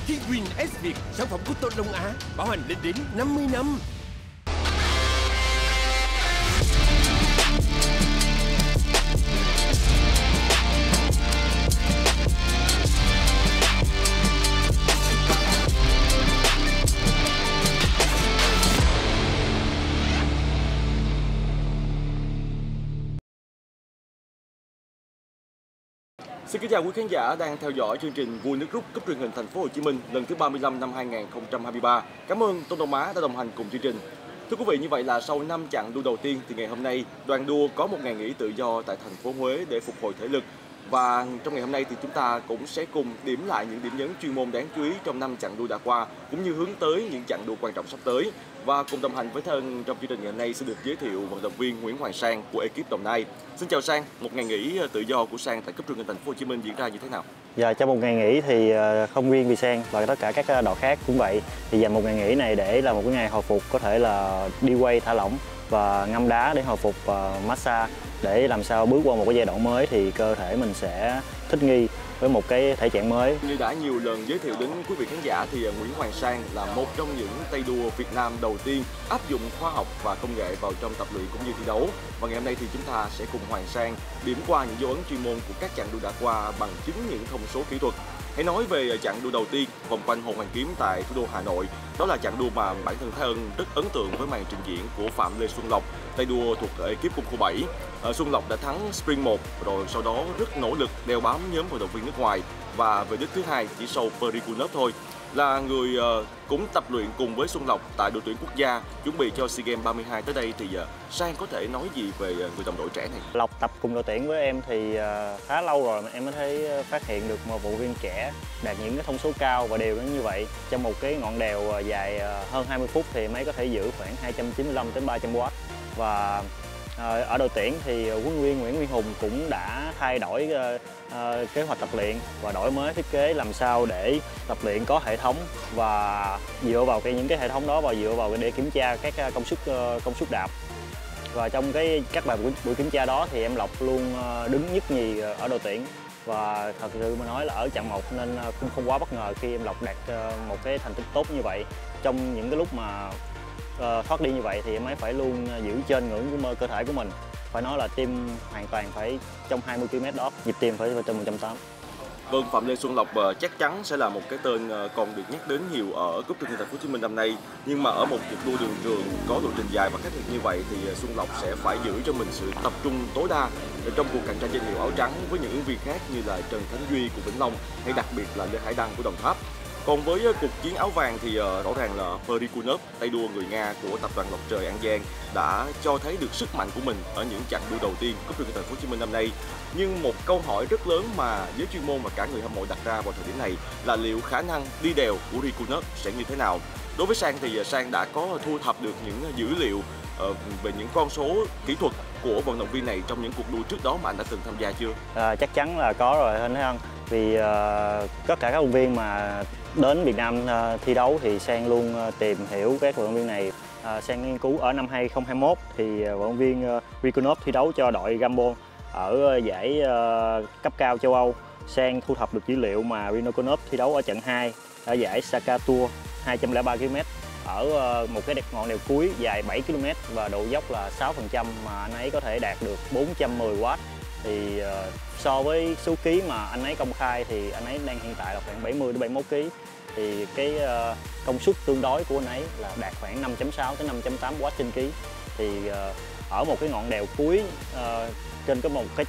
T-Win S Việt, sản phẩm của Tôn Long Á, bảo hành lên đến 50 năm. Xin kính chào quý khán giả đang theo dõi chương trình Vui nước rút cấp truyền hình Thành phố Hồ Chí Minh lần thứ 35 năm 2023. Cảm ơn Tôn Long Á đã đồng hành cùng chương trình. Thưa quý vị, như vậy là sau 5 chặng đua đầu tiên thì ngày hôm nay đoàn đua có một ngày nghỉ tự do tại thành phố Huế để phục hồi thể lực. Và trong ngày hôm nay thì chúng ta cũng sẽ cùng điểm lại những điểm nhấn chuyên môn đáng chú ý trong 5 chặng đua đã qua, cũng như hướng tới những chặng đua quan trọng sắp tới. Và cùng đồng hành với thân trong chương trình ngày hôm nay sẽ được giới thiệu vận động viên Nguyễn Hoàng Sang của ekip Đồng Nai. Xin chào Sang, một ngày nghỉ tự do của Sang tại cấp truyền hình Thành phố Hồ Chí Minh diễn ra như thế nào? Dạ, trong một ngày nghỉ thì không riêng vì Sang và tất cả các đội khác cũng vậy, thì dành một ngày nghỉ này để là một cái ngày hồi phục, có thể là đi quay thả lỏng và ngâm đá để hồi phục massage, để làm sao bước qua một cái giai đoạn mới thì cơ thể mình sẽ thích nghi với một cái thể trạng mới. Như đã nhiều lần giới thiệu đến quý vị khán giả thì Nguyễn Hoàng Sang là một trong những tay đua Việt Nam đầu tiên áp dụng khoa học và công nghệ vào trong tập luyện cũng như thi đấu. Và ngày hôm nay thì chúng ta sẽ cùng Hoàng Sang điểm qua những dấu ấn chuyên môn của các chặng đua đã qua bằng chính những thông số kỹ thuật. Hãy nói về chặng đua đầu tiên vòng quanh Hồ Hoàn Kiếm tại thủ đô Hà Nội. Đó là chặng đua mà bản thân Thái Ân rất ấn tượng với màn trình diễn của Phạm Lê Xuân Lộc, tay đua thuộc ekip Quân khu 7. Xuân Lộc đã thắng Sprint 1 rồi sau đó rất nỗ lực đeo bám nhóm vận động viên nước ngoài và về đích thứ hai chỉ sau Pericunov thôi. Là người cũng tập luyện cùng với Xuân Lộc tại đội tuyển quốc gia chuẩn bị cho SEA Games 32 tới đây, thì Sang có thể nói gì về người đồng đội trẻ này? Lộc tập cùng đội tuyển với em thì khá lâu rồi mà em mới thấy phát hiện được một vận động viên trẻ đạt những cái thông số cao và đều đến như vậy. Trong một cái ngọn đèo dài hơn 20 phút thì máy có thể giữ khoảng 295 đến 300W. Và ở đội tuyển thì huấn luyện viên Nguyễn Nguyên Hùng cũng đã thay đổi kế hoạch tập luyện và đổi mới thiết kế làm sao để tập luyện có hệ thống, và dựa vào những cái hệ thống đó và dựa vào để kiểm tra các công suất đạp. Và trong các bài buổi kiểm tra đó thì em Lộc luôn đứng nhất nhì ở đội tuyển, và thật sự mà nói là ở chặng 1 nên cũng không quá bất ngờ khi em Lộc đạt một cái thành tích tốt như vậy. Trong những cái lúc mà thoát đi như vậy thì em ấy phải luôn giữ trên ngưỡng của cơ thể của mình. Phải nói là tim hoàn toàn phải trong 20 km đó, nhịp tim phải trên 180. Vâng, Phạm Lê Xuân Lộc chắc chắn sẽ là một cái tên còn được nhắc đến nhiều ở cúp truyền hình Thành phố Hồ Chí Minh năm nay. Nhưng mà ở một cuộc đua đường trường có lộ trình dài và khắc nghiệt như vậy thì Xuân Lộc sẽ phải giữ cho mình sự tập trung tối đa trong cuộc cạnh tranh danh hiệu áo trắng với những ứng viên khác như là Trần Khánh Duy của Vĩnh Long hay đặc biệt là Lê Hải Đăng của Đồng Tháp. Còn với cuộc chiến áo vàng thì rõ ràng là Pericunov, tay đua người Nga của tập đoàn Lộc Trời An Giang, đã cho thấy được sức mạnh của mình ở những chặng đua đầu tiên cúp truyền hình Thành phố Hồ Chí Minh năm nay. Nhưng một câu hỏi rất lớn mà giới chuyên môn và cả người hâm mộ đặt ra vào thời điểm này là liệu khả năng đi đèo của Pericunov sẽ như thế nào? Đối với Sang thì Sang đã có thu thập được những dữ liệu về những con số kỹ thuật của vận động viên này trong những cuộc đua trước đó mà anh đã từng tham gia chưa? Chắc chắn là có rồi anh thấy không? Vì tất cả các vận động viên mà đến Việt Nam thi đấu thì Sang luôn tìm hiểu các vận động viên này. Sang nghiên cứu ở năm 2021 thì vận động viên Pericunov thi đấu cho đội Gambon ở giải cấp cao châu Âu. Sang thu thập được dữ liệu mà Pericunov thi đấu ở trận 2 ở giải Saka Tour 203 km ở một cái ngọn đèo cuối dài 7 km và độ dốc là 6%, mà anh ấy có thể đạt được 410W. Thì so với số ký mà anh ấy công khai thì anh ấy đang hiện tại là khoảng 70 đến 71 kg. Thì cái công suất tương đối của anh ấy là đạt khoảng 5.6 tới 5.8W trên ký. Thì ở một cái ngọn đèo cuối trên một cái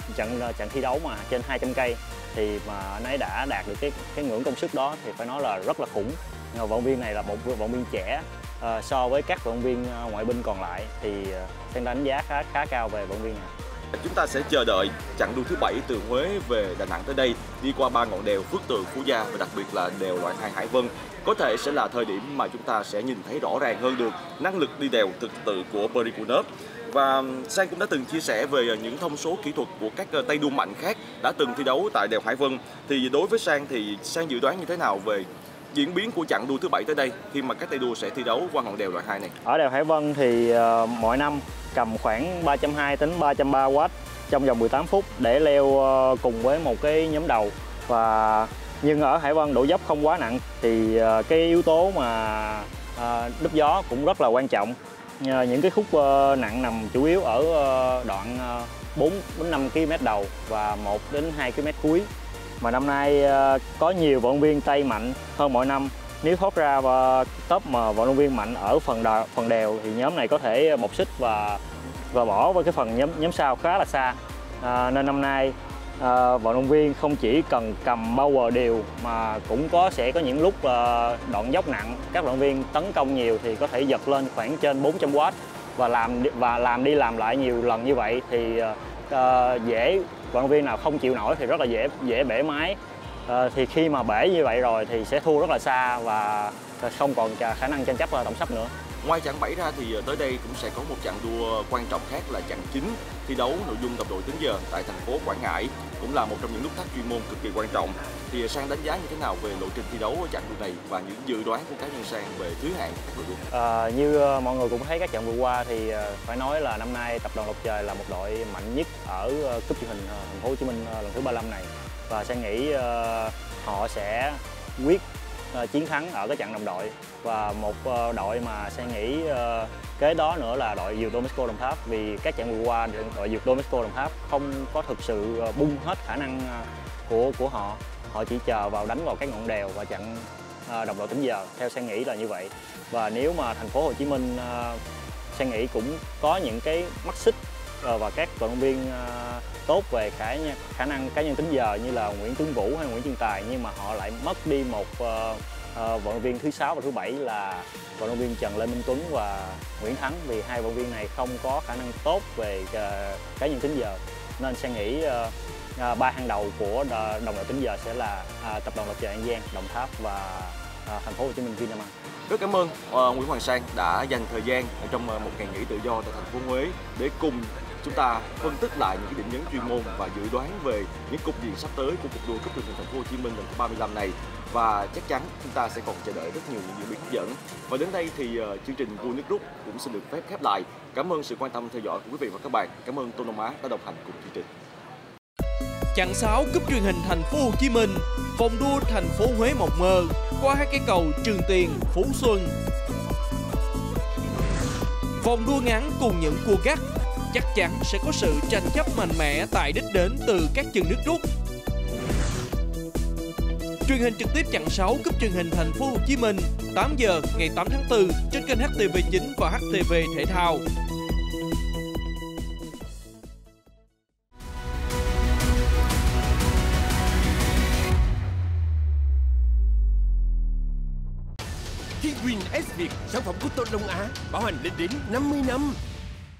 trận thi đấu mà trên 200 cây thì mà anh ấy đã đạt được cái ngưỡng công suất đó thì phải nói là rất là khủng. Vận động viên này là một vận động viên trẻ so với các vận động viên ngoại binh còn lại thì Sang đánh giá khá cao về vận động viên này. Chúng ta sẽ chờ đợi chặng đua thứ 7 từ Huế về Đà Nẵng tới đây, đi qua 3 ngọn đèo Phước Tượng, Phú Gia và đặc biệt là đèo loại 2 Hải Vân. Có thể sẽ là thời điểm mà chúng ta sẽ nhìn thấy rõ ràng hơn được năng lực đi đèo thực sự của Pericunov. Và Sang cũng đã từng chia sẻ về những thông số kỹ thuật của các tay đua mạnh khác đã từng thi đấu tại đèo Hải Vân. Thì đối với Sang thì Sang dự đoán như thế nào về diễn biến của chặng đua thứ 7 tới đây khi mà các tay đua sẽ thi đấu qua ngọn đèo loại 2 này? Ở đèo Hải Vân thì mỗi năm cầm khoảng 320 đến 330W trong vòng 18 phút để leo cùng với một cái nhóm đầu, và Nhưng ở Hải Vân độ dốc không quá nặng thì cái yếu tố mà núp gió cũng rất là quan trọng. Những cái khúc nặng nằm chủ yếu ở đoạn 4 đến 5 km đầu và 1 đến 2 km cuối. Mà năm nay có nhiều vận động viên tay mạnh hơn mọi năm. Nếu thoát ra và top mà vận động viên mạnh ở phần đèo thì nhóm này có thể bộc xích và bỏ với cái phần nhóm sau khá là xa. Nên năm nay vận động viên không chỉ cần cầm power đều mà cũng sẽ có những lúc đoạn dốc nặng, các vận động viên tấn công nhiều thì có thể giật lên khoảng trên 400W và làm đi làm lại nhiều lần như vậy thì vận động viên nào không chịu nổi thì rất là dễ bể máy. Thì khi mà bể như vậy rồi thì sẽ thua rất là xa và không còn khả năng tranh chấp tổng sắp nữa. Ngoài chặng 7 ra thì tới đây cũng sẽ có một chặng đua quan trọng khác là chặng 9, thi đấu nội dung tập đội tính giờ tại thành phố Quảng Ngãi, cũng là một trong những nút thắt chuyên môn cực kỳ quan trọng. Thì Sang đánh giá như thế nào về lộ trình thi đấu ở chặng đua này và những dự đoán của cá nhân Sang về thứ hạng các đội đua? Như mọi người cũng thấy các trận vừa qua thì phải nói là năm nay tập đoàn Lộc Trời là một đội mạnh nhất ở cúp truyền hình thành phố Hồ Chí Minh lần thứ 35 này, và Sang nghĩ họ sẽ quyết chiến thắng ở cái trận đồng đội. Và một đội mà Sang nghĩ kế đó nữa là đội Dược Domisco Đồng Tháp, vì các trận vừa qua đội Dược Domisco Đồng Tháp không có thực sự bung hết khả năng của họ. Họ chỉ chờ vào đánh vào các ngọn đèo và chặn đồng đội tính giờ. Theo Sang nghĩ là như vậy. Và nếu mà thành phố Hồ Chí Minh, Sang nghĩ cũng có những cái mắt xích và các vận động viên tốt về khả năng cá nhân tính giờ như là Nguyễn Tuấn Vũ hay Nguyễn Chương Tài, nhưng mà họ lại mất đi một vận động viên thứ 6 và thứ 7 là vận động viên Trần Lê Minh Tuấn và Nguyễn Thắng, vì hai vận động viên này không có khả năng tốt về cá nhân tính giờ. Nên Sang nghĩ ba hàng đầu của đồng đội tính giờ sẽ là tập đoàn Lộc Trời An Giang, Đồng Tháp và thành phố Hồ Chí Minh Vinamilk. Rất cảm ơn Nguyễn Hoàng Sang đã dành thời gian trong một ngày nghỉ tự do tại thành phố Huế để cùng chúng ta phân tích lại những cái điểm nhấn chuyên môn và dự đoán về những cục diện sắp tới của cuộc đua cúp truyền hình thành phố Hồ Chí Minh lần thứ 35 này. Và chắc chắn chúng ta sẽ còn chờ đợi rất nhiều những diễn biến hấp dẫn. Và đến đây thì chương trình Vua Nước Rút cũng xin được phép khép lại. Cảm ơn sự quan tâm theo dõi của quý vị và các bạn. Cảm ơn Tôn Đông Á đã đồng hành cùng chương trình. Chặng 6 cúp truyền hình thành phố Hồ Chí Minh, vòng đua thành phố Huế mộng mơ qua hai cây cầu Trường Tiền, Phú Xuân. Vòng đua ngắn cùng những cua gắt, chắc chắn sẽ có sự tranh chấp mạnh mẽ tại đích đến từ các chân nước rút. Truyền hình trực tiếp chặng 6 cúp truyền hình thành phố Hồ Chí Minh 8 giờ ngày 8 tháng 4 trên kênh HTV9 và HTV Thể thao. Kiwin S Việt, sản phẩm của Tôn Đông Á, bảo hành lên đến 50 năm.